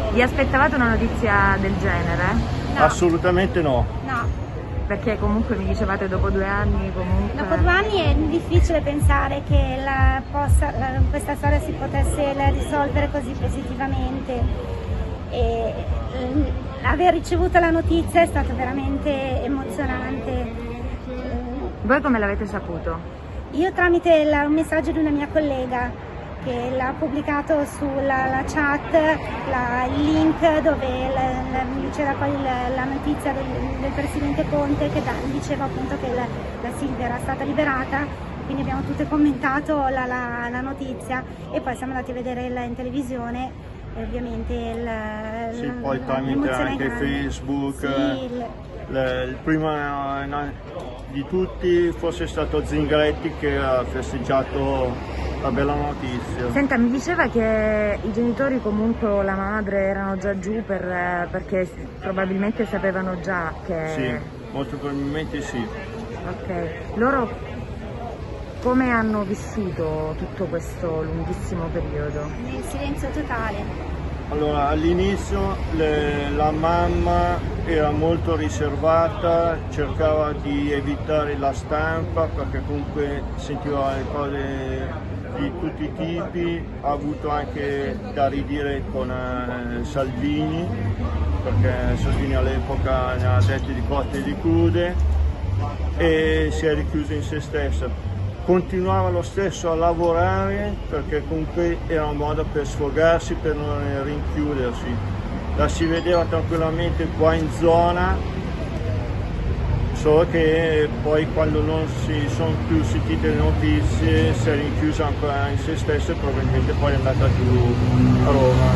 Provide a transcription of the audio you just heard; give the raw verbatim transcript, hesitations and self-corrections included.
Vi aspettavate una notizia del genere? No. Assolutamente no. No. Perché comunque mi dicevate dopo due anni comunque... Dopo due anni è difficile pensare che la possa, la, questa storia si potesse risolvere così positivamente. E, aver ricevuto la notizia è stato veramente emozionante. Voi come l'avete saputo? Io tramite la, un messaggio di una mia collega che l'ha pubblicato sulla la chat, la, il link dove c'era poi la, la notizia del, del Presidente Conte che da, diceva appunto che la, la Silvia era stata liberata, quindi abbiamo tutte commentato la, la, la notizia e poi siamo andati a vedere in televisione e ovviamente il, sì, poi tramite anche Facebook. Sì, il, Le, il primo di tutti forse è stato Zingaretti che ha festeggiato la bella notizia. Senta, mi diceva che i genitori comunque o la madre erano già giù per, perché probabilmente sapevano già che... Sì, molto probabilmente sì. Ok, loro come hanno vissuto tutto questo lunghissimo periodo? Nel silenzio totale. Allora, all'inizio la mamma era molto riservata, cercava di evitare la stampa perché comunque sentiva le cose di tutti i tipi, ha avuto anche da ridire con eh, Salvini, perché Salvini all'epoca ne ha dette di cotte e di crude e si è richiusa in se stessa. Continuava lo stesso a lavorare perché comunque era un modo per sfogarsi, per non rinchiudersi. La si vedeva tranquillamente qua in zona, solo che poi quando non si sono più sentite le notizie si è rinchiusa ancora in se stessa e probabilmente poi è andata giù a Roma.